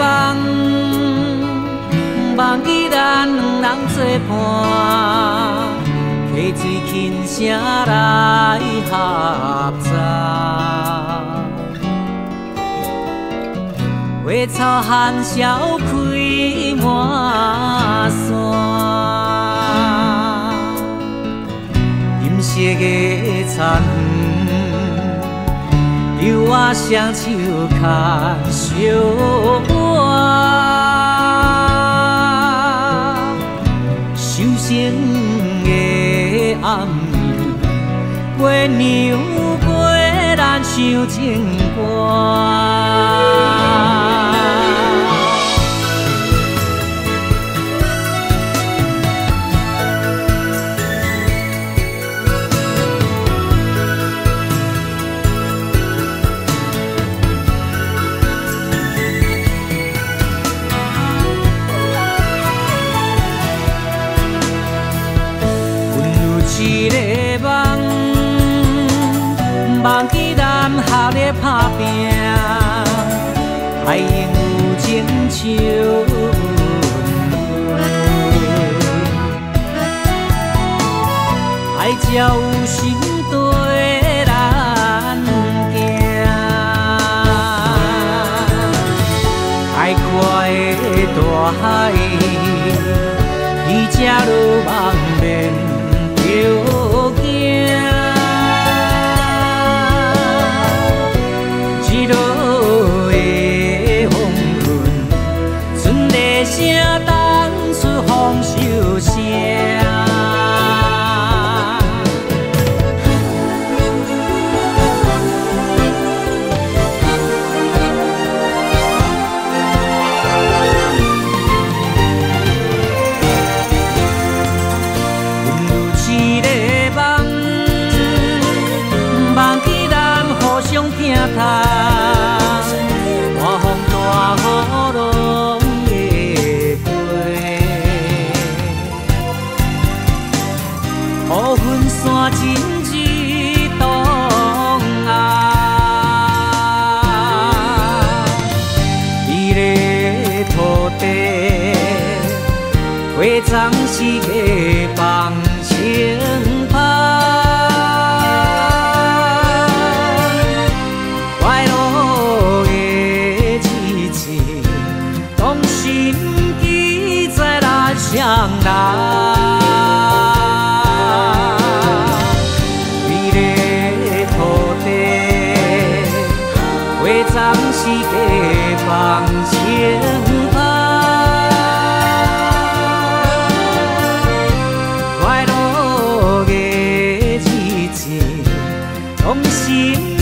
梦，忘记咱两人作伴，溪水轻声来合杂，花草含笑开满山。银色的残远，留我双手牵相伴。伤心的暗暝，月娘陪咱唱情歌。一个梦，忘记咱合咧打拼，爱应有情像爱才有心对咱行，爱看的大海，伊才落望面。着惊，日落的黄昏，船的声当出风袖声。大风大雨拢会过，雨云散尽一东啊，伊个土地花丛是个放情芳。双人，美丽土地，花丛是个放情芳，快乐的日子，从心。